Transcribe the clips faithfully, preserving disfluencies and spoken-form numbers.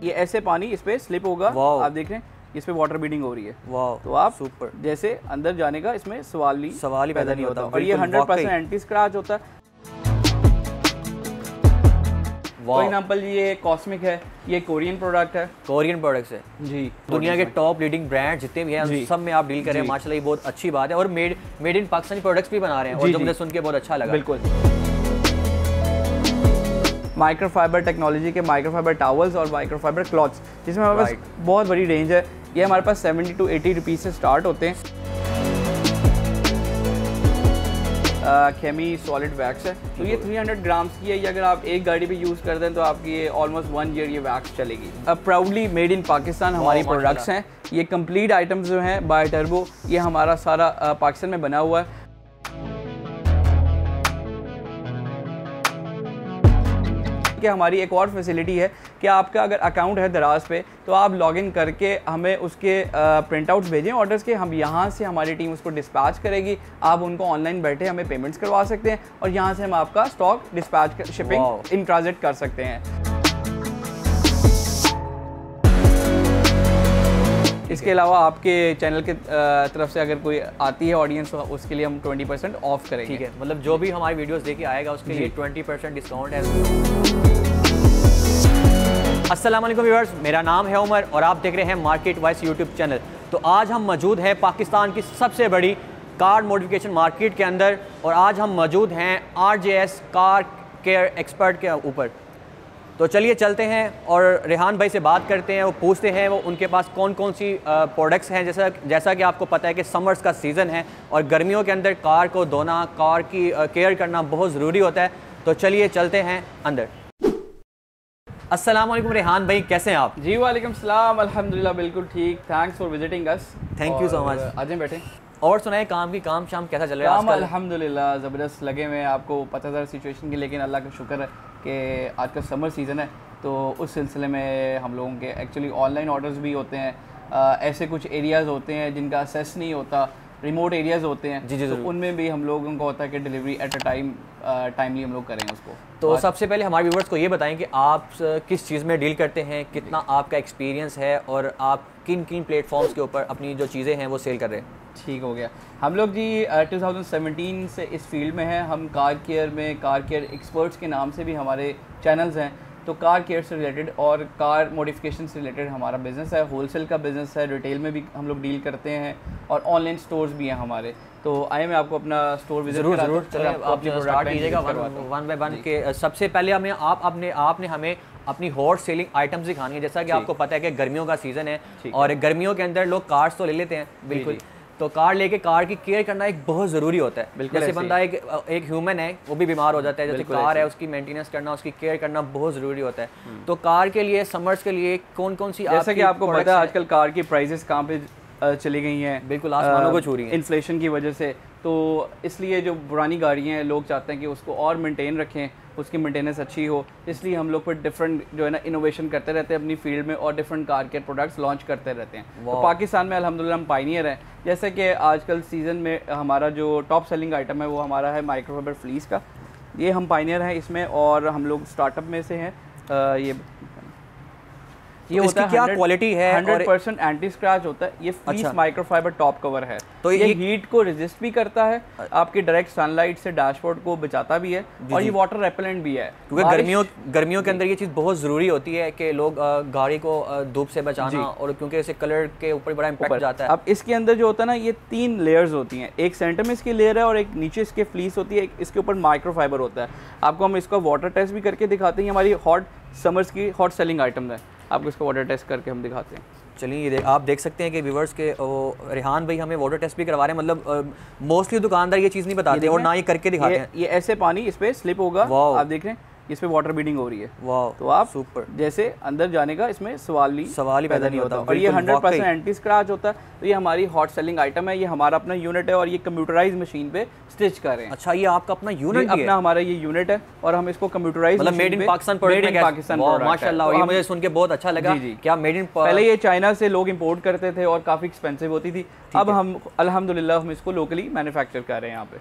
ये ऐसे पानी इस पे स्लिप होगा, आप देख रहे हैं इस पे वाटर बीडिंग हो रही है। वाह, तो आप सुपर जैसे अंदर जाने का इसमें सवाल ही सवाल ही पैदा नहीं होता। और ये हंड्रेड परसेंट एंटी स्क्रैच होता है। फॉर एग्जांपल ये कॉस्मिक है, ये कोरियन प्रोडक्ट है। कोरियन प्रोडक्ट्स है जी। दुनिया के टॉप लीडिंग ब्रांड जितने भी हैं सब में आप डील कर रहे हैं, माशाल्लाह ये बहुत अच्छी बात है। और made made in Pakistani products भी बना रहे हैं, और जो मुझे सुन के बहुत अच्छा लगा। बिल्कुल। माइक्रोफाइबर टेक्नोलॉजी के माइक्रोफाइबर टॉवल्स और माइक्रोफाइबर क्लॉथ्स, जिसमें हमारे पास बहुत बड़ी रेंज है। ये हमारे पास सेवेंटी टू एटी रुपीज़ से स्टार्ट होते हैं। खेमी सॉलिड वैक्स है, तो ये तीन सौ ग्राम्स की है। ये अगर आप एक गाड़ी पे यूज़ करते हैं तो आपकी ये ऑलमोस्ट वन ईयर ये वैक्स चलेगी। अब प्राउडली मेड इन पाकिस्तान हमारी प्रोडक्ट्स हैं। ये कंप्लीट आइटम्स जो हैं बाय टर्बो, ये हमारा सारा पाकिस्तान में बना हुआ है। कि हमारी एक और फैसिलिटी है कि आपका अगर अकाउंट है दराज पे, तो आप लॉगिन करके हमें उसके प्रिंट आउट्स भेजें ऑर्डर्स के, हम यहाँ से हमारी टीम उसको डिस्पैच करेगी। आप उनको ऑनलाइन बैठे हमें पेमेंट्स करवा सकते हैं, और यहाँ से हम आपका stock dispatch shipping in transit कर सकते हैं। इसके अलावा आपके चैनल के तरफ से अगर कोई आती है ऑडियंस, तो उसके लिए हम ट्वेंटी परसेंट ऑफ करेंगे। ठीक है, मतलब जो भी हमारी वीडियोस देख के आएगा उसके लिए ट्वेंटी परसेंट डिस्काउंट है। अस्सलाम वालेकुम व्यूअर्स, मेरा नाम है उमर और आप देख रहे हैं मार्केट वाइज यूट्यूब चैनल। तो आज हम मौजूद हैं पाकिस्तान की सबसे बड़ी कार मॉडिफिकेशन मार्केट के अंदर, और आज हम मौजूद हैं R J S car care expert के ऊपर। तो चलिए चलते हैं और रेहान भाई से बात करते हैं, वो पूछते हैं वो उनके पास कौन कौन सी प्रोडक्ट्स हैं। जैसा जैसा कि आपको पता है कि समर्स का सीज़न है और गर्मियों के अंदर कार को धोना, कार की केयर करना बहुत ज़रूरी होता है। तो चलिए चलते हैं अंदर। अस्सलाम वालेकुम रेहान भाई, कैसे हैं आप? जी वालेकुम सलाम, अल्हम्दुलिल्लाह बिल्कुल ठीक। Thanks for visiting us. Thank you so much. आज में बैठे और सुनाए, काम की काम शाम कैसा चल रहा है? काम अल्हम्दुलिल्लाह ज़बरदस्त लगे हुए हैं। आपको पता था सिचुएशन की, लेकिन अल्लाह का शुक्र है कि आज का समर सीज़न है, तो उस सिलसिले में हम लोगों के एक्चुअली ऑनलाइन ऑर्डर्स भी होते हैं। आ, ऐसे कुछ एरियाज़ होते हैं जिनका असेस नहीं होता, रिमोट एरियाज़ होते हैं, जी जी, तो उनमें भी हम लोगों को होता है कि delivery at a time timely हम लोग करें उसको। तो सबसे पहले हमारे व्यूवर्स को ये बताएं कि आप किस चीज़ में डील करते हैं, कितना आपका एक्सपीरियंस है, और आप किन किन प्लेटफॉर्म्स के ऊपर अपनी जो चीज़ें हैं वो सेल कर रहे हैं? ठीक हो गया। हम लोग जी टू थाउजेंड सेवेंटीन से इस फील्ड में हैं। हम कार केयर में कार केयर एक्सपर्ट्स के नाम से भी हमारे चैनल्स हैं। तो कार केयर से रिलेटेड और कार मॉडिफिकेशन से रिलेटेड हमारा बिज़नेस है। होलसेल का बिज़नेस है, रिटेल में भी हम लोग डील करते हैं, और ऑनलाइन स्टोर्स भी हैं हमारे। तो आइए मैं आपको अपना स्टोर विजिट जरूर जरूर चलिए आप स्टार्ट कीजिएगा वन बाय वन के। सबसे पहले हमें आप अपने आपने हमें अपनी हॉट सेलिंग आइटम्स दिखानी है। जैसा कि आपको पता है कि गर्मियों का सीज़न है, और गर्मियों के अंदर लोग कार्स तो ले लेते हैं, बिल्कुल, तो कार लेके कार की केयर करना एक बहुत ज़रूरी होता है। जैसे बंदा एक एक ह्यूमन है, वो भी बीमार हो जाता है, जैसे कार है उसकी मेंटेनेंस करना, उसकी केयर करना बहुत ज़रूरी होता है। तो कार के लिए, समर्स के लिए कौन कौन सी, जैसा कि आपको पता है आजकल कार की प्राइसेस कहाँ पे चली गई हैं, बिल्कुल आसमानों को छू रही हैं इन्फ्लेशन की वजह से। तो इसलिए जो पुरानी गाड़ियाँ हैं, लोग चाहते हैं कि उसको और मेंटेन रखें, उसकी मेंटेनेंस अच्छी हो। इसलिए हम लोग पर डिफरेंट जो है ना इनोवेशन करते रहते हैं अपनी फील्ड में, और डिफरेंट कार के प्रोडक्ट्स लॉन्च करते रहते हैं। तो पाकिस्तान में अल्हम्दुलिल्लाह हम पायनियर हैं। जैसे कि आजकल सीज़न में हमारा जो टॉप सेलिंग आइटम है वो हमारा है माइक्रोफाइबर फ्लीस का। ये हम पायनियर हैं इसमें, और हम लोग स्टार्टअप में से हैं। ये ये होता है क्या क्वालिटी है, हंड्रेड परसेंट एंटी स्क्रैच होता है। ये फ्लीस अच्छा। माइक्रोफाइबर टॉप कवर है, तो ये, ये हीट को रेजिस्ट भी करता है, आपकी डायरेक्ट सनलाइट से डैशबोर्ड को बचाता भी है, और ये वाटर रेपेलेंट भी है। क्योंकि गर्मियों गर्मियों के अंदर ये चीज़ बहुत ज़रूरी होती है कि लोग गाड़ी को धूप से बचाना, और क्योंकि इसे कलर के ऊपर बड़ा इम्पैक्ट जाता है। अब इसके अंदर जो होता है ना, ये तीन लेयर्स होती हैं। एक सेंटर में इसकी लेयर है, और एक नीचे इसके फ्लीस होती है, एक इसके ऊपर माइक्रोफाइबर होता है। आपको हम इसका वाटर टेस्ट भी करके दिखाते हैं। हमारी हॉट समर्स की हॉट सेलिंग आइटम है, आपको इसका वाटर टेस्ट करके हम दिखाते हैं। चलिए ये देख, आप देख सकते हैं कि व्यूवर्स के रेहान भाई हमें वाटर टेस्ट भी करवा रहे हैं। मतलब मोस्टली दुकानदार ये चीज़ नहीं बताते और ना ही करके दिखाते हैं। ये ऐसे पानी इस पे स्लिप होगा, आप देख रहे हैं इस पे वाटर बीडिंग हो रही है। वाह, तो आप सुपर जैसे अंदर जाने का इसमें सवाल ही सवाल ही पैदा नहीं होता। और ये हंड्रेड परसेंट एंटी स्क्रैच होता है। तो ये हमारी हॉट सेलिंग आइटम है। ये हमारा अपना यूनिट है, और ये कंप्यूटराइज मशीन पे स्टिच कर रहे हैं। अच्छा, ये आपका अपना यूनिट अपना हमारा ये यूनिट है, और हम इसको कंप्यूटराइज मतलब made in Pakistan product Pakistan माशाल्लाह। ये मुझे सुन के बहुत अच्छा लगा। क्या मेड इन, पहले ये चाइना से लोग इंपोर्ट करते थे और काफ़ी एक्सपेंसिव होती थी। अब हम अल्हम्दुलिल्लाह हम इसको लोकली मैन्युफैक्चर कर रहे हैं यहाँ पे।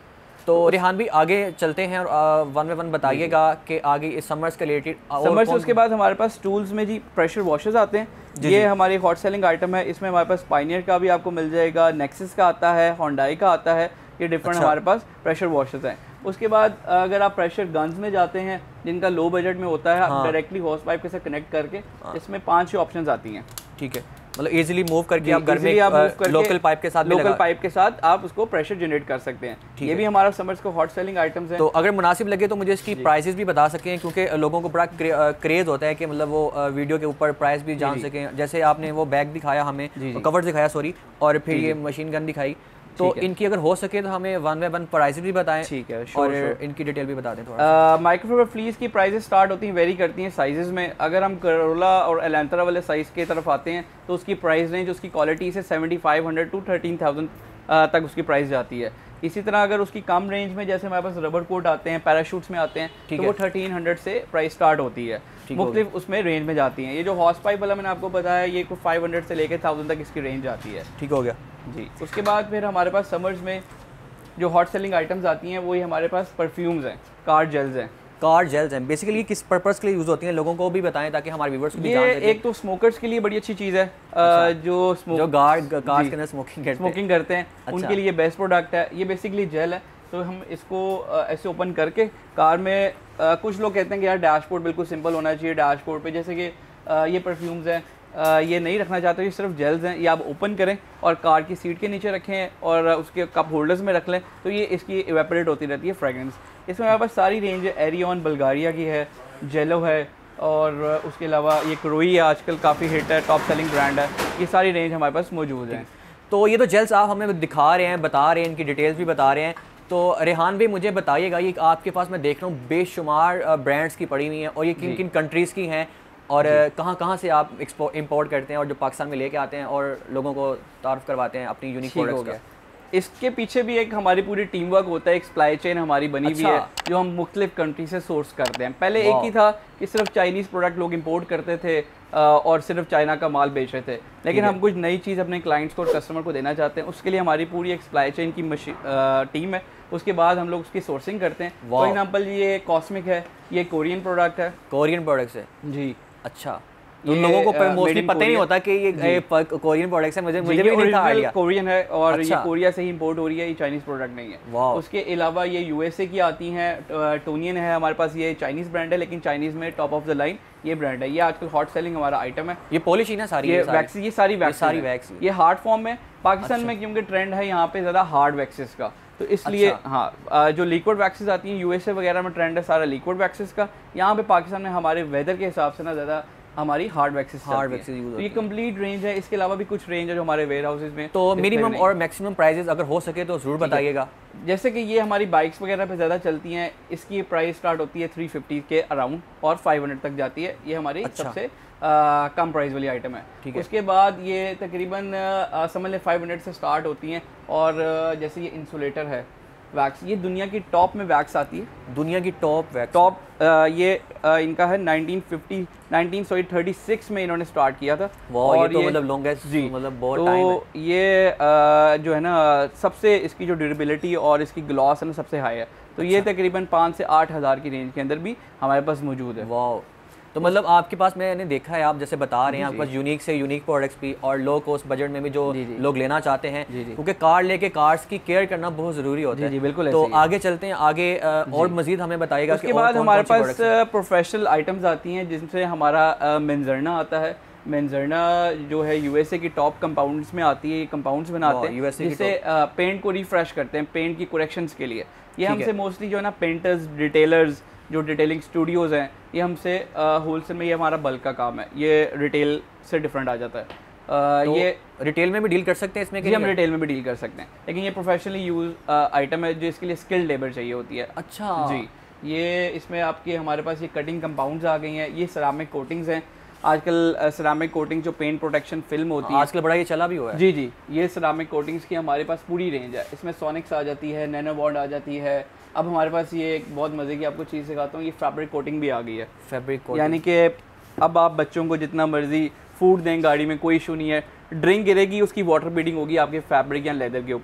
तो रेहान भी आगे चलते हैं और वन बाय वन बताइएगा कि आगे इस समर्स के रिलेटेड। समर्स उसके बाद हमारे पास टूल्स में जी प्रेशर वॉशर्स आते हैं, ये हमारी हॉट सेलिंग आइटम है। इसमें हमारे पास पायनियर का भी आपको मिल जाएगा, नेक्सिस का आता है, होंडाई का आता है, ये डिफरेंट हमारे पास प्रेशर वॉशर्स हैं। उसके बाद अगर आप प्रेशर गन्स में जाते हैं जिनका लो बजट में होता है, आप डायरेक्टली हॉस पाइप के साथ कनेक्ट करके इसमें पांच ही ऑप्शंस आती हैं। ठीक है, मतलब इजीली मूव करके आप घर में आप लोकल पाइप के साथ लोकल पाइप के साथ आप उसको प्रेशर जनरेट कर सकते हैं। ये भी हमारा समर्स को हॉट सेलिंग आइटम्स हैं। तो अगर मुनासिब लगे तो मुझे इसकी प्राइसेस भी बता सकें, क्योंकि लोगों को बड़ा क्रेज होता है कि मतलब वो वीडियो के ऊपर प्राइस भी जान सकें। जैसे आपने वो बैग दिखाया हमें, कवर दिखाया सॉरी, और फिर ये मशीन गन दिखाई, तो इनकी अगर हो सके तो हमें वन बाय वन प्राइस भी बताएं। ठीक है, और इनकी डिटेल भी बता दें थोड़ा। माइक्रोफाइबर फ्लीस की प्राइसेस स्टार्ट होती हैं, वेरी करती हैं साइजेस में। अगर हम करोला और एलेंथरा वाले साइज़ की तरफ आते हैं तो उसकी प्राइस रेंज उसकी क्वालिटी से seventy five hundred to thirteen thousand तक उसकी प्राइस जाती है। इसी तरह अगर उसकी कम रेंज में जैसे हमारे पास रबर कोट आते हैं, पैराशूट्स में आते हैं, तो वो थर्टीन हंड्रेड से प्राइस स्टार्ट होती है, मुख्तलिफ उसमें रेंज में जाती हैं। ये जो हॉर्स पाइप वाला मैंने आपको बताया, ये को फाइव हंड्रेड से लेकर थाउजेंड तक इसकी रेंज आती है। ठीक हो गया जी। उसके बाद फिर हमारे पास समर्स में जो हॉट सेलिंग आइटम्स आती हैं वही हमारे पास परफ्यूम्स हैं, कार जेल्स हैं। कार जेल्स हैं बेसिकली किस पर्पस के लिए यूज़ होती हैं, लोगों को भी बताएं ताकि हमारे व्यूअर्स को भी जान सकें। एक तो स्मोकर्स के लिए बड़ी अच्छी चीज़ है। अच्छा। जो स्मोक जो गार्ड कार्स के अंदर स्मोकिंग करते स्मोकिंग करते हैं अच्छा। उनके लिए बेस्ट प्रोडक्ट है। ये बेसिकली जेल है, तो हम इसको ऐसे ओपन करके कार में, आ, कुछ लोग कहते हैं कि यार डैशबोर्ड बिल्कुल सिंपल होना चाहिए, डैशबोर्ड पे जैसे कि ये परफ्यूम्स हैं, ये नहीं रखना चाहते, ये सिर्फ जेल्स हैं, ये आप ओपन करें और कार की सीट के नीचे रखें और उसके कप होल्डर्स में रख लें, तो ये इसकी इवेपोरेट होती रहती है फ्रेगरेंस। इसमें हमारे पास सारी रेंज है, एरियन बल्गारिया की है, जेलो है, और उसके अलावा ये क्रोई है, आजकल काफ़ी हिट है, टॉप सेलिंग ब्रांड है। ये सारी रेंज हमारे पास मौजूद है। तो ये तो जेल्स आप हमें दिखा रहे हैं, बता रहे हैं, इनकी डिटेल्स भी बता रहे हैं। तो रेहान भाई मुझे बताइएगा, ये आपके पास मैं देख रहा हूँ बेशुमार ब्रांड्स की पड़ी हुई हैं, और ये किन किन कंट्रीज़ की हैं और कहाँ कहाँ से आप इंपोर्ट करते हैं और जो पाकिस्तान में लेके आते हैं और लोगों को तारुफ करवाते हैं अपनी यूनिक प्रोडक्ट्स का? इसके पीछे भी एक हमारी पूरी टीम वर्क होता है, एक सप्लाई चेन हमारी बनी हुई है जो हम मुख्तलिफ कंट्री से सोर्स करते हैं। पहले एक ही था कि सिर्फ चाइनीज़ प्रोडक्ट लोग इंपोर्ट करते थे और सिर्फ चाइना का माल बेच रहे थे, लेकिन हम कुछ नई चीज़ अपने क्लाइंट्स को और कस्टमर को देना चाहते हैं। उसके लिए हमारी पूरी एक सप्लाई चेन की टीम है, उसके बाद हम लोग उसकी सोर्सिंग करते हैं। फॉर एग्जांपल ये कॉस्मिक है, ये कोरियन प्रोडक्ट है। कोरियन प्रोडक्ट्स है जी, अच्छा। तो लोगों को मोस्टली पता ही नहीं होता कि ये कोरियन प्रोडक्ट्स है, मुझे मुझे भी नहीं था आइडिया। कोरियन है और ये कोरिया से ही इंपोर्ट हो रही है, ये चाइनीज़ प्रोडक्ट नहीं है। उसके अलावा ये यूएसए की आती हैं, टोनियन है हमारे पास, ये चाइनीज़ ब्रांड है लेकिन चाइनीज़ में टॉप ऑफ द लाइन ये ब्रांड है। ये आजकल हॉट सेलिंग हमारा आइटम है। ये पॉलिश ही ना सारी, ये वैक्स, ये सारी वैक्स सारी वैक्स, ये हार्ड फॉर्म में। पाकिस्तान में क्योंकि ट्रेंड है यहाँ पे ज़्यादा हार्ड वैक्सेस का, तो इसलिए अच्छा। हाँ, जो लिक्विड वैक्सेस आती हैं यूएसए वगैरह में ट्रेंड है सारा लिक्विड वैक्सेस का। यहाँ पे पाकिस्तान में हमारे वेदर के हिसाब से ना ज़्यादा हमारी hard waxes hard waxes use होती है। ये कंप्लीट रेंज है। इसके अलावा भी कुछ रेंज है जो हमारे वेयर हाउसेज में। तो मिनिमम और मैक्सिमम प्राइसेस अगर हो सके तो ज़रूर बताइएगा। जैसे कि ये हमारी बाइक्स वगैरह पे ज़्यादा चलती हैं, इसकी प्राइस स्टार्ट होती है थ्री फिफ्टी के अराउंड और फाइव हंड्रेड तक जाती है। ये हमारी अच्छा। सबसे आ, कम प्राइस वाली आइटम है। है उसके बाद ये तकरीबन समझ लें फाइव हंड्रेड से स्टार्ट होती हैं। और जैसे ये इंसुलेटर है वैक्स, ये दुनिया की टॉप में वैक्स आती है, दुनिया की टॉप वैक्स टॉप ये आ, इनका है nineteen fifty nineteen sorry thirty six में इन्होंने स्टार्ट किया था। और ये तो मतलब लॉन्गेस्ट जी मतलब बहुत तो टाइम है। ये आ, जो है ना सबसे इसकी जो ड्यूरेबिलिटी और इसकी ग्लॉस है ना सबसे हाई है। तो अच्छा। ये तकरीबन पाँच से आठ हज़ार की रेंज के अंदर भी हमारे पास मौजूद है। वाह, तो मतलब आपके पास मैंने देखा है, आप जैसे बता रहे हैं आपके पास यूनिक से यूनिक प्रोडक्ट्स भी और लो कॉस्ट बजट में भी जो लोग लेना चाहते हैं, क्योंकि कार लेके कार्स की केयर करना बहुत ज़रूरी होता है। जी बिल्कुल। तो आगे चलते हैं, आगे और मज़ीद हमें बताइएगा। उसके बाद हमारे पास प्रोफेशनल आइटम्स आती हैं जिनसे हमारा मेंजरना आता है। मेंजरना जो है यूएसए की टॉप कंपाउंड्स में आती है, ये कंपाउंड्स बनाते हैं जिससे पेंट को रिफ्रेश करते हैं, पेंट की करेक्शंस के लिए। ये हमसे मोस्टली जो है ना पेंटर्स, डिटेलर्स, जो डिटेलिंग स्टूडियोज़ हैं, ये हमसे होलसेल में, ये हमारा बल्क का काम है, ये रिटेल से डिफरेंट आ जाता है। आ, तो ये रिटेल में भी डील कर सकते हैं इसमें? कि हम रिटेल में भी डील कर सकते हैं, लेकिन ये प्रोफेशनली यूज आइटम है जो इसके लिए स्किल्ड लेबर चाहिए होती है। अच्छा जी, ये इसमें आपके हमारे पास ये कटिंग कंपाउंड्स आ गई हैं, ये सिरामिक कोटिंग्स हैं। आजकल सिरामिक कोटिंग जो पेंट प्रोटेक्शन फिल्म होती है, आजकल बड़ा ये चला भी हुआ है। जी जी, ये सिरामिक कोटिंग्स की हमारे पास पूरी रेंज है। इसमें सोनिक्स आ जाती है, नैनो बॉन्ड आ जाती है। अब हमारे पास ये एक बहुत मज़े की आपको चीज़ सिखाता हूँ, ये फैब्रिक कोटिंग भी आ गई है। फैब्रिक कोटिंग यानी कि अब आप बच्चों को जितना मर्जी फूड दें गाड़ी में, कोई इशू नहीं है। ड्रिंक गिरेगी उसकी वाटर बीडिंग होगी आपके फैब्रिक या लेदर के ऊपर।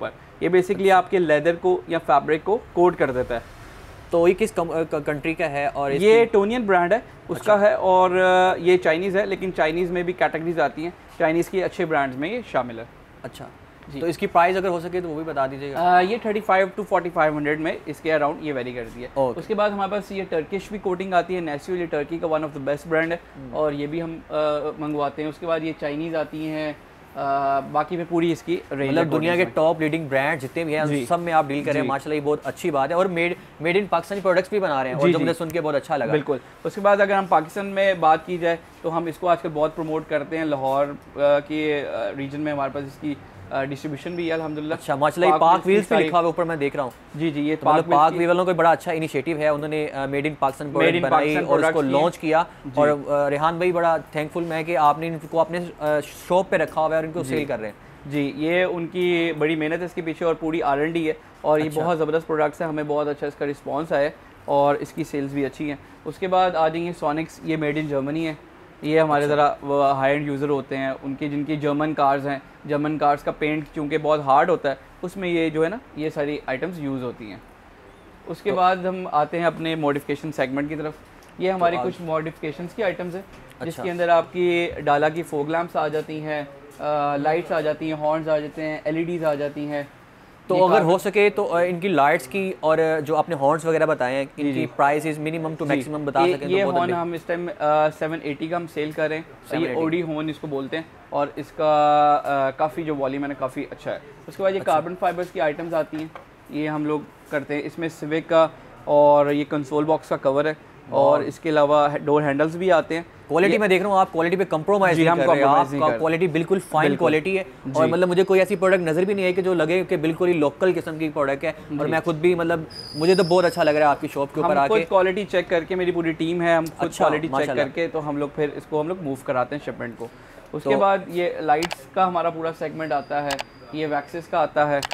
ये बेसिकली आपके लेदर को या फैब्रिक को कोट कर देता है। तो ये किस कंट्री का है? और ये टोनियन ब्रांड है उसका है, और ये चाइनीज़ है, लेकिन चाइनीज़ में भी कैटेगरीज आती हैं, चाइनीज़ की अच्छे ब्रांड्स में ये शामिल है। अच्छा जी। तो इसकी प्राइस अगर हो सके तो वो भी बता दीजिएगा। uh, ये thirty five to forty five hundred में इसके अराउंड ये वेरी करती है। okay. उसके बाद हमारे पास ये टर्किश भी कोटिंग आती है, नेस्यूल, ये टर्की का one of the best brand है और ये भी हम uh, मंगवाते हैं। उसके बाद ये चाइनीज़ आती हैं, Uh, बाकी में पूरी इसकी रेंज, मतलब दुनिया के टॉप लीडिंग ब्रांड जितने भी हैं सब में आप डील करें, माशाल्लाह ये बहुत अच्छी बात है। और made made in Pakistani products भी बना रहे हैं, और जो मुझे सुन के बहुत अच्छा लगा। बिल्कुल। उसके बाद अगर हम पाकिस्तान में बात की जाए तो हम इसको आजकल बहुत प्रमोट करते हैं, लाहौर के रीजन में हमारे पास इसकी डिस्ट्रीब्यूशन भी है अल्हम्दुलिल्लाह। अच्छा माशाल्लाह, पाक व्हील्स पे लिखा हुआ ऊपर मैं देख रहा हूँ। जी जी, ये तो मतलब पाक व्हील वालों का बड़ा अच्छा इनिशिएटिव है, उन्होंने मेड इन पाकिस्तान प्रोडक्ट बनाई और उसको लॉन्च किया। और रेहान भाई बड़ा थैंकफुल मैं कि आपने इनको अपने शॉप पे रखा हुआ है और इनको सेल कर रहे हैं। जी, ये उनकी बड़ी मेहनत है इसके पीछे और पूरी आर एन डी है, और ये बहुत ज़बरदस्त प्रोडक्ट्स है, हमें बहुत अच्छा इसका रिस्पांस आया और इसकी सेल्स भी अच्छी हैं। उसके बाद आ जाएंगे सोनिक्स, ये मेड इन जर्मनी है। ये हमारे ज़रा हाई एंड यूज़र होते हैं, उनकी जिनकी जर्मन कार्स हैं, जर्मन कार्स का पेंट चूँकि बहुत हार्ड होता है, उसमें ये जो है ना ये सारी आइटम्स यूज़ होती हैं। उसके तो, बाद हम आते हैं अपने मॉडिफिकेशन सेगमेंट की तरफ। ये हमारी तो कुछ मॉडिफिकेशंस की आइटम्स हैं। अच्छा। जिसके अंदर आपकी डाला की फोग लैम्प्स आ जाती हैं, लाइट्स आ जाती हैं, हॉर्न्स आ जाते हैं, एल ई डीज़ आ जाती हैं। तो अगर हो सके तो इनकी लाइट्स की और जो आपने हॉर्न्स वगैरह बताए हैं, इनकी प्राइसेस मिनिमम टू मैक्सिमम बता सकें तो ये हॉर्न हम इस टाइम सेवन एटी का हम सेल कर रहे हैं। ये ओडी हॉर्न इसको बोलते हैं, और इसका काफ़ी जो वॉल्यूम है ना काफ़ी अच्छा है। उसके बाद ये अच्छा। कार्बन फाइबर्स की आइटम्स आती हैं, ये हम लोग करते हैं। इसमें सिविक का और ये कंसोल बॉक्स का कवर है, और इसके अलावा डोर हैंडल्स भी आते हैं। क्वालिटी मैं देख रहा हूँ आप क्वालिटी पे कंप्रोमाइज नहीं कर रहे हैं, आपका क्वालिटी बिल्कुल फाइन क्वालिटी है। और मतलब मुझे कोई ऐसी प्रोडक्ट नजर भी नहीं है कि जो लगे कि बिल्कुल ही लोकल किस्म की प्रोडक्ट है। और मैं खुद भी मतलब मुझे तो बहुत अच्छा लग रहा है आपकी शॉप के ऊपर आके। क्वालिटी चेक करके, मेरी पूरी टीम है, हम खुद क्वालिटी चेक करके तो हम लोग फिर इसको हम लोग मूव कराते हैं शिपमेंट को। उसके बाद ये लाइट्स का हमारा पूरा सेगमेंट आता है, ये वैक्सेस का आता है।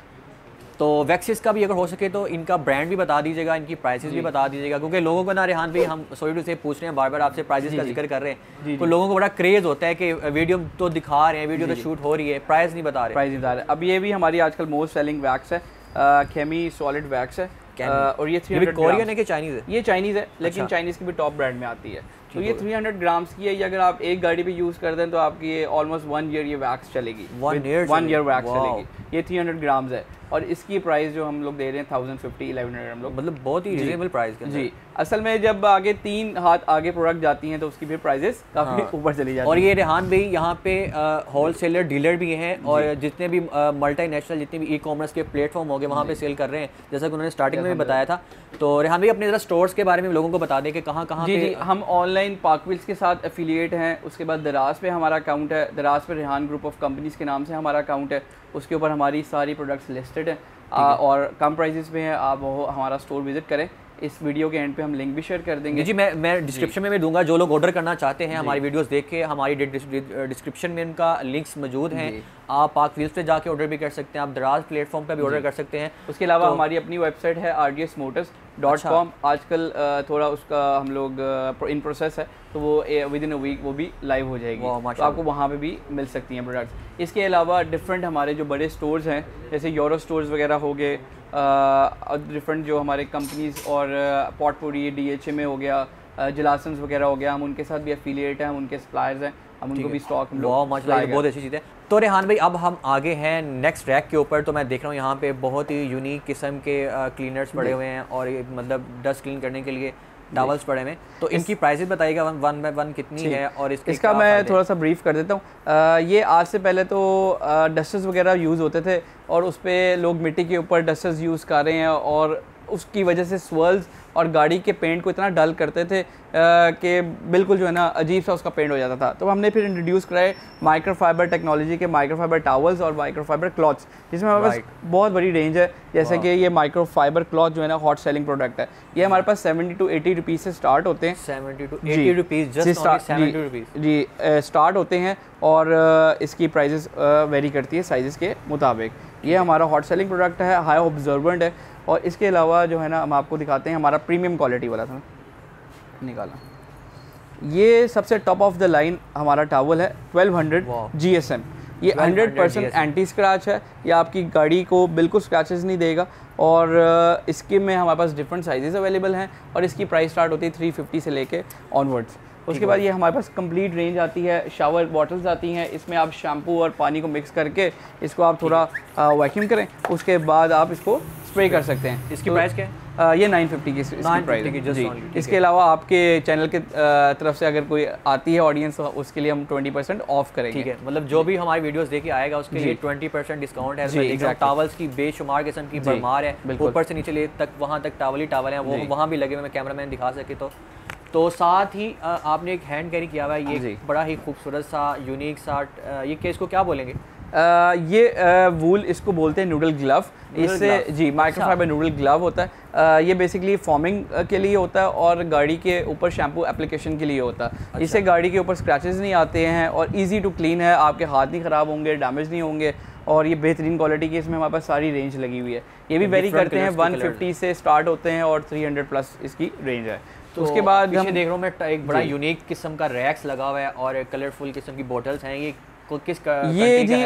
तो वैक्सिस का भी अगर हो सके तो इनका ब्रांड भी बता दीजिएगा, इनकी प्राइसेस भी बता दीजिएगा, क्योंकि लोगों को ना रेहान भाई हम सॉरी से पूछ रहे हैं बार बार आपसे प्राइसेस का जिक्र कर रहे हैं, तो लोगों को बड़ा क्रेज होता है कि वीडियो तो दिखा रहे हैं, वीडियो तो शूट हो रही है, प्राइस नहीं बता रहे प्राइस नहीं बता रहे। अब ये भी हमारी आजकल मोस्ट सेलिंग वैक्स है, खेमी सॉलिड वैक्स है, और ये थ्री हंड्रेड कोरियन है कि चाइनीज़ है? ये चाइनीज़ है, लेकिन चाइनीज़ की भी टॉप ब्रांड में आती है। तो ये थ्री हंड्रेड ग्राम्स की है, ये अगर आप एक गाड़ी पे यूज़ कर दें तो आपकी ये ऑलमोस्ट वन ईयर ये वैक्स चलेगी, one year one year wax चलेगी। ये थ्री हंड्रेड ग्राम्स है, और इसकी प्राइस जो हम लोग दे रहे हैं थाउजेंड फिफ्टी इलेवन हंड्रेड हम लोग, मतलब बहुत ही रिजनेबल प्राइस के जी। असल में जब आगे तीन हाथ आगे प्रोडक्ट जाती हैं तो उसकी भी प्राइसेस काफ़ी ऊपर चली जाती है। और ये रेहान भाई यहाँ पे होलसेलर डीलर भी हैं, और जितने भी मल्टीनेशनल जितने भी ई कॉमर्स के प्लेटफॉर्म हो गए वहाँ पे सेल कर रहे हैं, जैसा कि उन्होंने स्टार्टिंग में भी बताया था। तो रेहान भाई अपने जरा स्टोर्स के बारे में लोगों को बता दें कि कहाँ कहाँ पे। जी, हम ऑनलाइन पाकविल्स के साथ एफिलिएट हैं। उसके बाद दराज पे हमारा अकाउंट है, दराज पे रेहान ग्रुप ऑफ कंपनीज के नाम से हमारा अकाउंट है, उसके ऊपर हमारी सारी प्रोडक्ट्स लिस्टेड हैं और कम प्राइसेस पे हैं। आप वो हमारा स्टोर विजिट करें, इस वीडियो के एंड पे हम लिंक भी शेयर कर देंगे। जी, मैं मैं डिस्क्रिप्शन में भी दूंगा, जो लोग ऑर्डर करना चाहते हैं हमारी वीडियोस देख के, हमारी डिस्क्रिप्शन में उनका लिंक्स मौजूद हैं। आप पाक व्हील्स पे जाके ऑर्डर भी कर सकते हैं, आप दराज प्लेटफॉर्म पे भी ऑर्डर कर सकते हैं। उसके अलावा तो, हमारी अपनी वेबसाइट है R D S motors dot com. आजकल थोड़ा उसका हम लोग इन प्रोसेस है, तो वो विद इन अ वीक वो भी लाइव हो जाएगी, तो आपको वहाँ पे भी मिल सकती हैं प्रोडक्ट्स। इसके अलावा डिफरेंट हमारे जो बड़े स्टोर्स हैं, जैसे यूरो स्टोर्स वगैरह हो गए, डिफरेंट जो हमारे कंपनीज और पॉटपूरी डी एच ए में हो गया, जिलासन्स वगैरह हो गया, हम उनके साथ भी एफिलिएट हैं, हम उनके सप्लायर्स हैं, हम उनको भी स्टॉक में माशाल्लाह बहुत अच्छी चीज़ है। तो रेहान भाई अब हम आगे हैं नेक्स्ट रैक के ऊपर। तो मैं देख रहा हूँ यहाँ पे बहुत ही यूनिक किस्म के क्लीनर्स पड़े हुए हैं, और मतलब डस्ट क्लीन करने के लिए टॉवल्स पड़े हुए हैं। तो इनकी प्राइसेस बताइएगा वन वन बाय वन कितनी है, और इसके इसका मैं थोड़ा सा ब्रीफ कर देता हूँ। ये आज से पहले तो डस्टर्स वगैरह यूज़ होते थे, और उस पर लोग मिट्टी के ऊपर डस्टर्स यूज़ कर रहे हैं, और उसकी वजह से स्वर्ल्स और गाड़ी के पेंट को इतना डल करते थे कि बिल्कुल जो है ना अजीब सा उसका पेंट हो जाता था। तो हमने फिर इंट्रोड्यूस कराए माइक्रोफाइबर टेक्नोलॉजी के माइक्रोफाइबर टॉवल्स और माइक्रोफाइबर क्लॉथ्स, जिसमें हमारे पास बहुत बड़ी रेंज है। जैसे कि ये माइक्रोफाइबर क्लॉथ जो है ना हॉट सेलिंग प्रोडक्ट है, ये हमारे पास सेवेंटी टू एटी रुपीज़ से स्टार्ट होते हैं। Seventy two eighty rupees just only seventy rupees जी स्टार्ट होते हैं, और इसकी प्राइजेस वेरी करती है साइजेस के मुताबिक। ये हमारा हॉट सेलिंग प्रोडक्ट है, हाई ऑब्जर्वेंट है। और इसके अलावा जो है ना हम आपको दिखाते हैं हमारा प्रीमियम क्वालिटी वाला था निकाला, ये सबसे टॉप ऑफ द लाइन हमारा टॉवल है twelve hundred G S M. ये हंड्रेड परसेंट एंटी स्क्रैच है, ये आपकी गाड़ी को बिल्कुल स्क्रैचेस नहीं देगा। और इसके में हमारे पास डिफरेंट साइजेस अवेलेबल हैं और इसकी प्राइस स्टार्ट होती है थ्री फिफ्टी से लेके ऑनवर्ड्स। उसके बाद ये हमारे पास कंप्लीट रेंज आती है, शावर बॉटल्स आती हैं, इसमें आप शैम्पू और पानी को मिक्स करके इसको आप थोड़ा वैक्यूम करें, उसके बाद आप इसको स्प्रे कर सकते हैं। इसकी प्राइस क्या है? आ, ये नाइन फिफ्टी की इसकी प्राइस है जी। इसके अलावा आपके चैनल के तरफ से अगर कोई आती है ऑडियंस तो उसके लिए हम ट्वेंटी परसेंट ऑफ करेंगे। ठीक है, मतलब जो भी हमारी वीडियोस देख के आएगा उसके लिए ट्वेंटी परसेंट डिस्काउंट है। टावल्स की बेशुमार किस्म की भरमार है, ऊपर से नीचे ले तक वहाँ तक टावल ही टावल है, वो वहाँ भी लगे हुए, मैं कैमरामैन दिखा सके तो तो साथ ही आपने एक हैंड कैरी किया हुआ है, ये बड़ा ही खूबसूरत सा यूनिक सा, ये केस को क्या बोलेंगे? आ, ये आ, वूल इसको बोलते हैं नूडल ग्लव, इससे जी माइक्रोफाइबर नूडल ग्लव होता है। आ, ये बेसिकली फॉर्मिंग के लिए होता है और गाड़ी के ऊपर शैम्पू एप्लीकेशन के लिए होता है। अच्छा। इससे गाड़ी के ऊपर स्क्रैचेस नहीं आते हैं और इजी टू क्लीन है, आपके हाथ नहीं ख़राब होंगे, डैमेज नहीं होंगे और ये बेहतरीन क्वालिटी की इसमें हमारे पास सारी रेंज लगी हुई है। ये भी वेरी करते हैं, वन फिफ्टी से स्टार्ट होते हैं और थ्री हंड्रेड प्लस इसकी रेंज है। तो उसके बाद हम देख रहा हूँ मैं एक बड़ा यूनिक किस्म का रैक्स लगा हुआ है और कलरफुल किस्म की बोटल्स हैं। ये किस का ये जी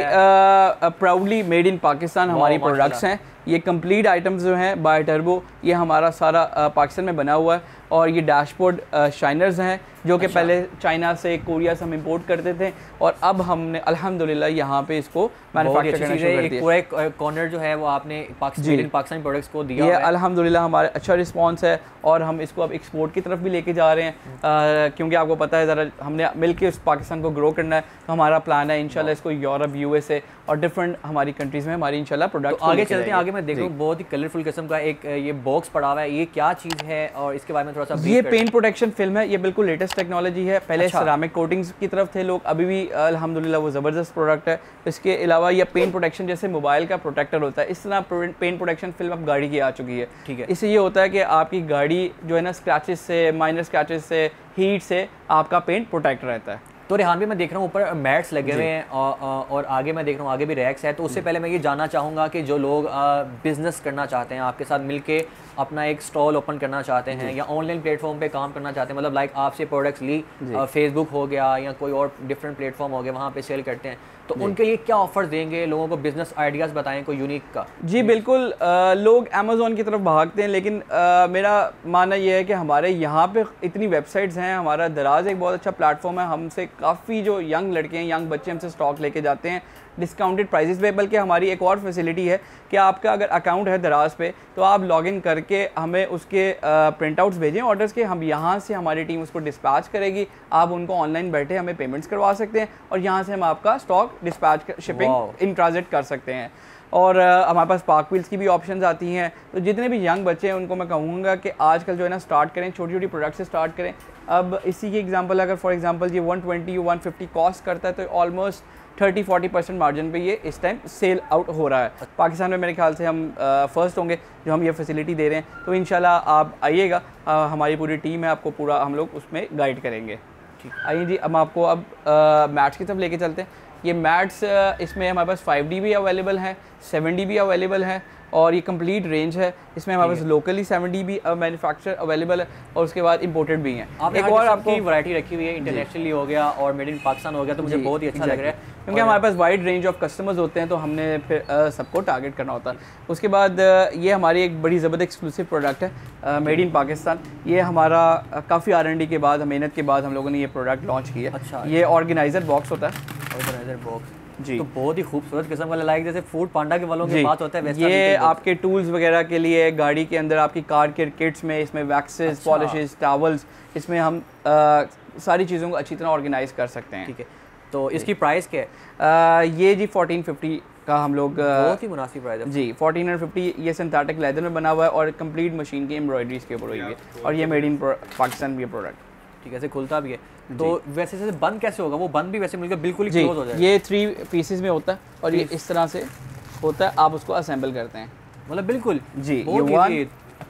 प्राउडली मेड इन पाकिस्तान हमारी प्रोडक्ट्स हैं। ये कंप्लीट आइटम्स जो हैं बाय टर्बो, ये हमारा सारा पाकिस्तान में बना हुआ है और ये डैशबोर्ड शाइनर्स हैं जो कि अच्छा। पहले चाइना से कोरिया से हम इंपोर्ट करते थे और अब हमने अल्हम्दुलिल्लाह यहाँ पे इसको मैन्युफैक्चर करना शुरू कर दिया। पूरा कॉर्नर जो है वो आपने पाकिस्तानी पाकिस्तानी प्रोडक्ट्स को दिया ये अल्हम्दुलिल्लाह हमारे अच्छा रिस्पांस है और हम इसको अब एक्सपोर्ट की तरफ भी लेके जा रहे हैं, आ, क्योंकि आपको पता है ज़रा हमने मिलके उस पाकिस्तान को ग्रो करना है। तो हमारा प्लान है इंशाल्लाह इसको यूरोप, यूएसए और डिफरेंट हमारी कंट्रीज़ में हमारी इंशाल्लाह प्रोडक्ट तो आगे चलते हैं। आगे मैं देख रहा हूँ बहुत ही कलरफुल किस्म का एक ये बॉक्स पड़ा हुआ है, ये क्या चीज़ है और इसके बारे में थोड़ा सा? ये पेंट प्रोटेक्शन फिल्म है, ये बिल्कुल लेटेस्ट टेक्नोलॉजी है। पहले अच्छा। सेरामिक कोटिंग्स की तरफ थे लोग, अभी भी अल्हम्दुलिल्लाह वो ज़बरदस्त प्रोडक्ट है। इसके अलावा ये पेंट प्रोटेक्शन जैसे मोबाइल का प्रोटेक्टर होता है, इस तरह पेंट प्रोटेक्शन फिल्म अब गाड़ी की आ चुकी है। ठीक है, इससे ये होता है कि आपकी गाड़ी जो है ना स्क्रैचेस से, माइनर स्क्रैचेस से, हीट से आपका पेंट प्रोटेक्ट रहता है। तो रेहान भी मैं देख रहा हूँ ऊपर मैट्स लगे हुए हैं और, और आगे मैं देख रहा हूँ आगे भी रैक्स है। तो उससे पहले मैं ये जानना चाहूँगा कि जो लोग बिजनेस करना चाहते हैं, आपके साथ मिलके अपना एक स्टॉल ओपन करना चाहते हैं या ऑनलाइन प्लेटफॉर्म पे काम करना चाहते हैं, मतलब लाइक आपसे प्रोडक्ट्स ली, फेसबुक हो गया या कोई और डिफरेंट प्लेटफॉर्म हो गया, वहाँ पे सेल करते हैं, तो उनके लिए क्या ऑफर्स देंगे? लोगों को बिजनेस आइडियाज़ बताएं कोई यूनिक का। जी बिल्कुल, आ, लोग अमेज़ॉन की तरफ भागते हैं, लेकिन आ, मेरा मानना यह है कि हमारे यहाँ पे इतनी वेबसाइट्स हैं, हमारा दराज एक बहुत अच्छा प्लेटफॉर्म है। हमसे काफ़ी जो यंग लड़के हैं, यंग बच्चे हमसे स्टॉक लेके जाते हैं डिस्काउंटेड प्राइसेस पे। बल्कि हमारी एक और फैसिलिटी है कि आपका अगर अकाउंट है दराज पे तो आप लॉगिन करके हमें उसके प्रिंट आउट्स भेजें ऑर्डर्स के, हम यहाँ से हमारी टीम उसको डिस्पैच करेगी, आप उनको ऑनलाइन बैठे हमें पेमेंट्स करवा सकते हैं और यहाँ से हम आपका stock dispatch shipping in transit कर सकते हैं। और uh, हमारे पास पार्क व्हील्स की भी ऑप्शंस आती हैं। तो जितने भी यंग बच्चे हैं उनको मैं कहूँगा कि आजकल जो है ना स्टार्ट करें, छोटी छोटी प्रोडक्ट से स्टार्ट करें। अब इसी की एग्जांपल अगर फॉर एग्जांपल ये one twenty one fifty cost करता है तो almost thirty forty percent margin पे ये इस टाइम सेल आउट हो रहा है। पाकिस्तान में मेरे ख्याल से हम फर्स्ट होंगे जो हम ये फैसिलिटी दे रहे हैं। तो इंशाल्लाह आप आइएगा, हमारी पूरी टीम है, आपको पूरा हम लोग उसमें गाइड करेंगे। ठीक, आइए जी, हम आपको अब मैट्स की तरफ लेके चलते हैं। ये मैट्स इसमें हमारे पास फाइव डी भी अवेलेबल है, सेवन डी भी अवेलेबल है और ये कंप्लीट रेंज है। इसमें हमारे पास लोकली सेवन डी भी मैन्युफैक्चर अवेलेबल है और उसके बाद इंपोर्टेड भी हैं। एक और आपकी वैरायटी रखी हुई है, इंटरनेशनली हो गया और मेड इन पाकिस्तान हो गया, तो मुझे बहुत ही अच्छा लग रहा है क्योंकि हमारे पास वाइड रेंज ऑफ कस्टमर्स होते हैं तो हमने फिर uh, सबको टारगेट करना होता है। उसके बाद uh, ये हमारी एक बड़ी ज़बरदस्त एक्सक्लूसिव प्रोडक्ट है मेड इन पाकिस्तान। ये हमारा uh, काफ़ी आर एन डी के बाद, मेहनत के बाद हम लोगों ने ये प्रोडक्ट लॉन्च किया। अच्छा, ये ऑर्गेनाइज़र बॉक्स होता है। ऑर्गेनाइज़र बॉक्स जी, तो बहुत ही खूबसूरत किस्म का, लाइक जैसे फूड पांडा के वालों की बात होता है वैसा। ये आपके टूल्स वगैरह के लिए, गाड़ी के अंदर आपकी कार के किट्स में, इसमें वैक्सेस, अच्छा। पॉलिशेस, टावल्स, इसमें हम आ, सारी चीज़ों को अच्छी तरह ऑर्गेनाइज कर सकते हैं। ठीक है, तो इसकी प्राइस क्या है? आ, ये जी फोर्टीन फिफ्टी का हम लोग, बहुत ही मुनासिब प्राइस है जी, फोर्टीन हंड्रेड फिफ्टी। ये सिंथेटिक लेदर में बना हुआ है और कंप्लीट मशीन की एम्ब्रॉयडरीज के ऊपर हुई है और ये मेड इन पाकिस्तान भी है प्रोडक्ट। ठीक है, ऐसे खुलता भी है तो वैसे से बंद कैसे होगा? वो बंद भी वैसे मिलकर बिल्कुल ही क्लोज हो जाएगा। ये थ्री पीसेस में होता है और ये इस तरह से होता है, आप उसको असेंबल करते हैं, मतलब बिल्कुल जी। ये वन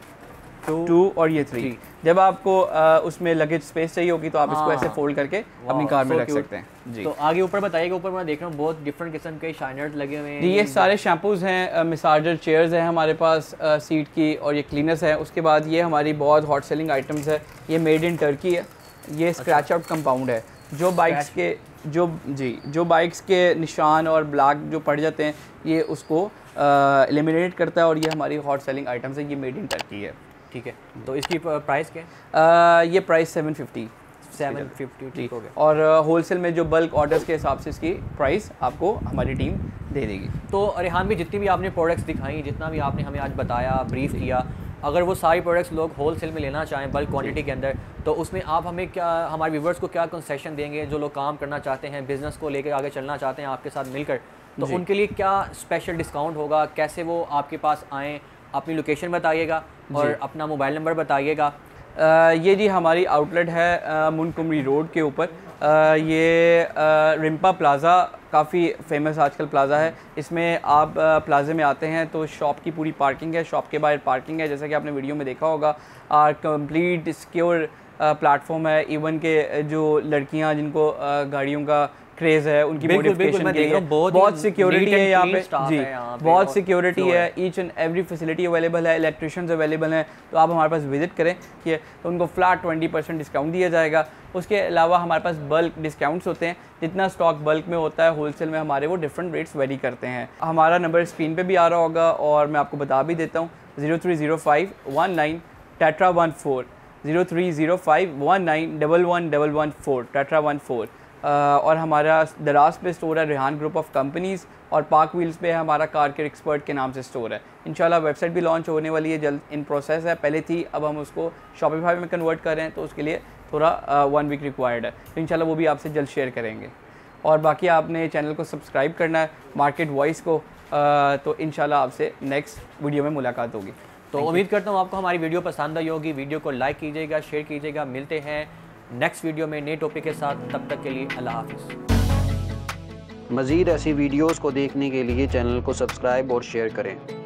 टू और ये थ्री। जब आपको आ, उसमें लगेज स्पेस चाहिए होगी तो आप इसको ऐसे फोल्ड करके अपनी कार में रख सकते हैं जी। तो आगे ऊपर बताइएगा, ऊपर मैं देख रहा हूँ बहुत डिफरेंट किस्म के शाइनर्स लगे हुए हैं जी। ये सारे शैम्पूज हैं, मिसाजर चेयर्स हैं हमारे पास आ, सीट की, और ये क्लीनर्स है। उसके बाद ये हमारी बहुत हॉट सेलिंग आइटम्स है, ये मेड इन टर्की है। ये स्क्रैच आउट कंपाउंड है, जो बाइक्स के जो जी जो बाइक्स के निशान और ब्लैक जो पड़ जाते हैं ये उसको एलिमिनेट करता है और ये हमारी हॉट सेलिंग आइटम्स है, ये मेड इन टर्की है। ठीक है, तो इसकी प्राइस क्या है? uh, ये price seven fifty seven fifty ठीक हो गया। और होलसेल uh, में जो बल्क ऑर्डर्स के हिसाब से इसकी प्राइस आपको हमारी टीम दे देगी। तो रेहान भी जितनी भी आपने प्रोडक्ट्स दिखाई, जितना भी आपने हमें आज बताया, ब्रीफ किया, अगर वो सारी प्रोडक्ट्स लोग होलसेल में लेना चाहें बल्क क्वांटिटी के अंदर, तो उसमें आप हमें क्या, हमारे व्यूवर्स को क्या कंसेशन देंगे जो लोग काम करना चाहते हैं, बिज़नेस को लेकर आगे चलना चाहते हैं आपके साथ मिलकर, तो उनके लिए क्या स्पेशल डिस्काउंट होगा, कैसे वो आपके पास आएँ? अपनी लोकेशन बताइएगा और अपना मोबाइल नंबर बताइएगा। ये जी हमारी आउटलेट है मुनकुमरी रोड के ऊपर। आ, ये आ, रिम्पा प्लाज़ा काफ़ी फेमस आजकल प्लाज़ा है। इसमें आप आ, प्लाज़े में आते हैं तो शॉप की पूरी पार्किंग है, शॉप के बाहर पार्किंग है, जैसा कि आपने वीडियो में देखा होगा। और कंप्लीट सिक्योर प्लेटफॉर्म है। इवन के जो लड़कियां जिनको गाड़ियों का क्रेज़ है उनकी मॉडिफिकेशन के लिए बहुत सिक्योरिटी है यहाँ पे जी, बहुत सिक्योरिटी है। Each and every facility available है, इलेक्ट्रिशियंस अवेलेबल हैं। तो आप हमारे पास विजिट करें कि तो उनको फ्लैट ट्वेंटी परसेंट डिस्काउंट दिया जाएगा। उसके अलावा हमारे पास बल्क डिस्काउंट्स होते हैं, जितना स्टॉक बल्क में होता है होलसेल में हमारे वो डिफरेंट रेट्स वेरी करते हैं। हमारा नंबर स्क्रीन पे भी आ रहा होगा और मैं आपको बता भी देता हूँ, zero three zero five one nine tetra one four zero three zero five one nine double one double one four tetra one four. और हमारा दराज पे स्टोर है रेहान ग्रुप ऑफ कंपनीज़, और पार्क व्हील्स पे हमारा कार केयर एक्सपर्ट के नाम से स्टोर है। इंशाल्लाह वेबसाइट भी लॉन्च होने वाली है जल्द, इन प्रोसेस है, पहले थी, अब हम उसको शॉपिफाई में कन्वर्ट कर रहे हैं, तो उसके लिए थोड़ा वन वीक रिक्वायर्ड है। तो इंशाल्लाह वो भी आपसे जल्द शेयर करेंगे। और बाकी आपने चैनल को सब्सक्राइब करना है, मार्केट वॉइस को, आ, तो इंशाल्लाह आपसे नेक्स्ट वीडियो में मुलाकात होगी। तो उम्मीद करता हूँ आपको हमारी वीडियो पसंद आई होगी। वीडियो को लाइक कीजिएगा, शेयर कीजिएगा। मिलते हैं नेक्स्ट वीडियो में नए टॉपिक के साथ, तब तक के लिए अल्लाह हाफिज़। मज़ीद ऐसी वीडियोज़ को देखने के लिए चैनल को सब्सक्राइब और शेयर करें।